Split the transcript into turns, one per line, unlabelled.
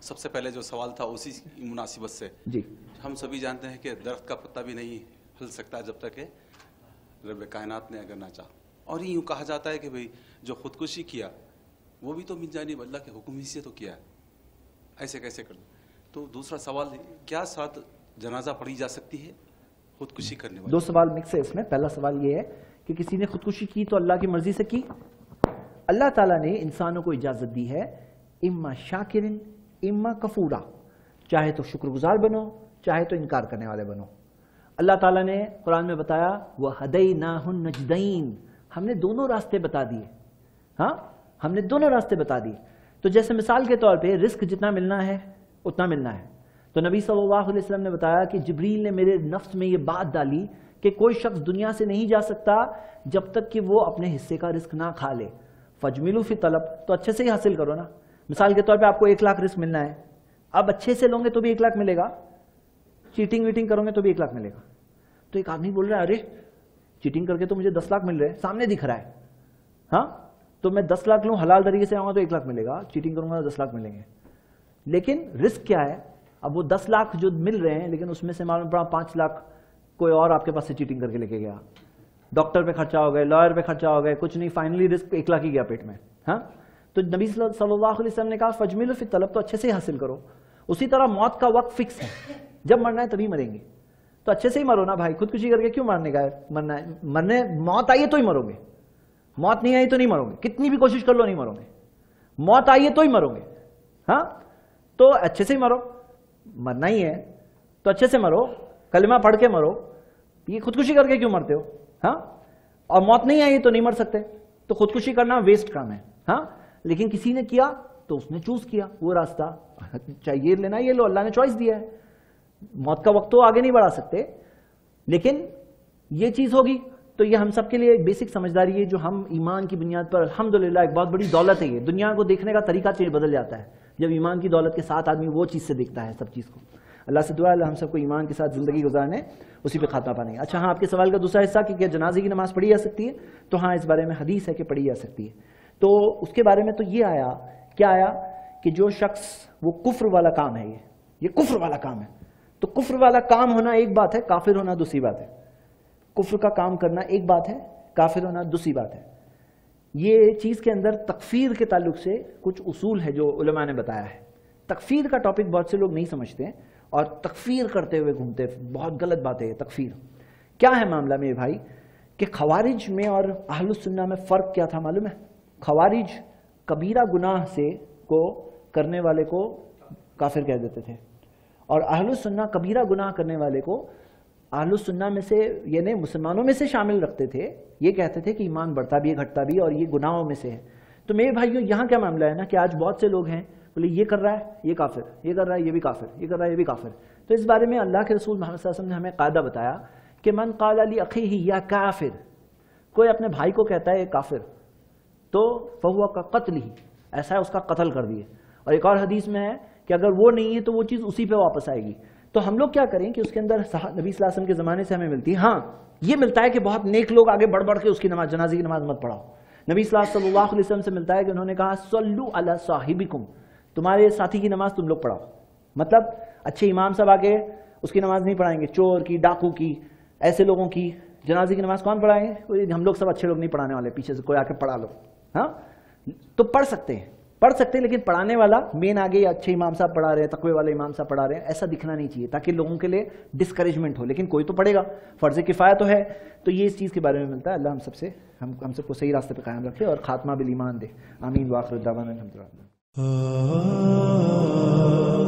سب سے پہلے جو سوال تھا اسی مناسبت سے
جی،
ہم سبھی جانتے ہیں کہ درخت کا پتا بھی نہیں ہل سکتا جب تک کہ رب کائنات نے اگر نہ چاہا، اور یوں کہا جاتا ہے کہ بھئی جو خودکشی کیا وہ بھی تو من جانب اللہ کے حکم ہی سے تو کیا ہے، ایسے کیسے کر دیں؟ تو دوسرا سوال، کیا ساتھ جنازہ پڑھی جا سکتی ہے خودکشی کرنے والی؟
دو سوال مکس ہے اس میں. پہلا سوال یہ ہے کہ کسی نے خودکشی کی تو اللہ کی مرضی سے کی. اللہ تعالیٰ نے انسانوں کو اجازت دی ہے اما شاکرن اما کفورا، چاہے تو شکر گزار بنو چاہے تو انکار کرنے والے بنو. اللہ تعالیٰ نے قرآن میں بتایا وَهَدَيْنَاهُ النَّجْدَيْنِ، ہم نے دونوں راستے بتا دیے. ہاں، ہم نے دونوں راستے بتا دیے. تو جیسے مثال کے طور پہ رزق جتنا ملنا ہے اتنا ملنا ہے. تو نبی صلی اللہ علیہ وسلم نے بتایا کہ جبریل نے میرے نفس میں یہ بات ڈالی کہ کوئی شخص دنیا سے نہیں جا سکتا جب تک کہ وہ اپنے حصے کا رزق نہ کھا لے. فَجْمِلُوا فِي طلب، تو اچھے سے ہی حاصل کرو نا. مثال کے طور پہ آپ کو 1 لاکھ رزق ملنا ہے، اب اچھے سے لوگے تو بھی 1 لاکھ ملے گا، چیٹنگ ویٹنگ کرو گے تو بھی 1 لاکھ ملے گا. تو ایک آدمی بول رہا ہے ارے چیٹنگ کر کے تو مجھے 10 لاکھ مل رہے ہیں، سامنے دکھ رہا ہے. ہاں، تو میں 10 لاکھ لوں، حلال طریقے سے آؤں گا تو 1 لاکھ ملے گا، چیٹنگ کروں گا تو 10 لاکھ ملیں گے. لیکن رزق کیا ہے؟ اب وہ 10 لاکھ جو مل رہے ہیں لیکن اس میں سے معلوم پڑا 5 لاکھ کوئی اور آپ کے پاس سے چیٹنگ کر کے لے کے گیا. ڈاکٹر پہ خرچہ ہو گئے، لائر پہ خرچہ ہو گئے، کچھ نہیں، فائنلی رزق 1 لاکھ ہی گیا پیٹ میں. ہاں، تو نبی صلی اللہ علیہ وسلم نے کہا فجملوا فی الطلب، تو اچھے سے حاصل کرو. اسی طرح موت کا وقت فکس ہے، جب مرنا ہے تبھی مریں گے، تو اچھے سے ہی مرو نا بھائی. خودکشی کر کے کیوں مرنے کا مرنا ہے؟ مرنے موت آئی ہے تو ہی مرو گے، موت نہیں آئی تو نہیں مرو گے، کتنی بھی کوشش کر لو نہیں مرو گے. موت آئی ہے تو ہی مرو گے. ہاں، تو اچھے سے ہی مرو. مرنا ہی ہے تو اچھے سے مرو، کلمہ پڑھ کے مرو. یہ خودکشی کر کے کیوں مرتے ہو؟ ہاں، اور موت نہیں آئی تو نہیں مر سکتے، تو خودکشی کرنا ویسٹ کام ہے. ہاں، لیکن کسی نے کیا تو اس نے چوز کیا وہ راستہ، چاہے یہ لینا یہ لو، اللہ نے چوائس دیا ہے. موت کا وقت تو آگے نہیں بڑھا سکتے، لیکن یہ چیز ہوگی تو یہ ہم سب کے لیے ایک بیسک سمجھداری ہے جو ہم ایمان کی بنیاد پر الحمدللہ ایک بہت بڑی دولت ہے. یہ دنیا کو دیکھنے کا طریقہ بدل جاتا ہے جب ایمان کی دولت کے ساتھ آدمی وہ چیز سے دیکھتا ہے سب چیز کو. اللہ سے دعا ہے اللہ ہم سب کو ایمان کے ساتھ زندگی گزارنے اسی پہ خاتمہ پانے. اچھا ہاں، آپ کے سوال کا دوسرا حصہ کہ کیا جنازے کی نماز پڑھی جا سکتی ہے؟ تو ہاں، اس بارے میں حدیث ہے کہ پڑھی جا سکتی ہے. تو اس کے بارے میں تو یہ آیا، کیا آیا کہ جو شخص وہ کفر والا کام ہے، یہ کفر والا کام ہے. تو کفر والا کام ہونا ایک بات ہے، کافر ہونا دوسری بات ہے. کفر کا کام کرنا ایک بات ہے، کافر ہونا دوسری بات ہے. یہ چیز کے اندر تکفیر کے تعلق سے کچھ اصول ہے جو علماء نے بتایا ہے. تکفیر کا ٹاپک بہت سے لوگ نہیں سمجھتے ہیں اور تکفیر کرتے ہوئے گھومتے، بہت غلط بات ہے یہ تکفیر. کیا ہے معاملہ میرے بھائی کہ خوارج میں اور اہل السنہ میں فرق کیا تھا معلوم ہے؟ خوارج کبیرہ گناہ سے کو کرنے والے کو کافر کہہ دیتے تھے، اور اہل السنہ کبیرہ گناہ کرنے والے کو اہل السنہ میں سے یعنی مسلمانوں میں سے شامل رکھتے تھے. یہ کہتے تھے کہ ایمان بڑھتا بھی ہے گھٹتا بھی اور یہ گناہوں میں سے ہے. تو میرے بھائیوں یہاں کیا معاملہ ہے نا کہ آج بہت سے لوگ ہیں بولے یہ کر رہا ہے یہ کافر، یہ کر رہا ہے یہ بھی کافر، یہ کر رہا ہے یہ بھی کافر. تو اس بارے میں اللہ کے رسول محمد صلی اللہ علیہ وسلم نے ہمیں قاعدہ بتایا کہ من قال لاخیہ یا کافر، کوئی اپنے بھائی کو کہتا ہے یہ کافر تو فہو کقتلہ، ایسا ہے اس کا قتل کر دیے. اور ایک اور حدیث میں ہے کہ اگر وہ نہیں ہے تو وہ چیز اسی پہ واپس آئے گی. تو ہم لوگ کیا کریں کہ اس کے اندر نبی صلی اللہ علیہ وسلم کے زمانے سے ہمیں ملتی ہے. ہاں، یہ ملتا ہے کہ بہت نیک لوگ آگے بڑھ کے اس کی نماز، جنازے کی نماز مت پڑھاؤ. نبی صلی اللہ علیہ وسلم سے ملتا ہے کہ انہوں نے کہا صلو علی صاحبکم، تمہارے ساتھی کی نماز تم لوگ پڑھاؤ. مطلب اچھے امام صاحب آگے اس کی نماز نہیں پڑھائیں گے، چور کی، ڈاکو کی، ایسے لوگوں کی جنازے کی نماز کون پڑھائیں گے؟ ہم لوگ سب اچھے لوگ نہیں پڑھانے والے، پیچھے سے کوئی آ کے پڑھا لو. ہاں، تو پڑھ سکتے ہیں لیکن پڑھانے والا مین آگے اچھے امام صاحب پڑھا رہے ہیں، تقوی والے امام صاحب پڑھا رہے ہیں، ایسا دکھنا نہیں چاہیے تاکہ لوگوں کے لیے ڈسکریجمنٹ ہو. لیکن کوئی تو پڑھے گا، فرض کفایہ تو ہے. تو یہ اس چیز کے بارے میں ملتا ہے. اللہ ہم سب کو صحیح راستے پہ قائم رکھے اور خاتمہ بالایمان دے. آمین. واخر دعوانا الحمدللہ.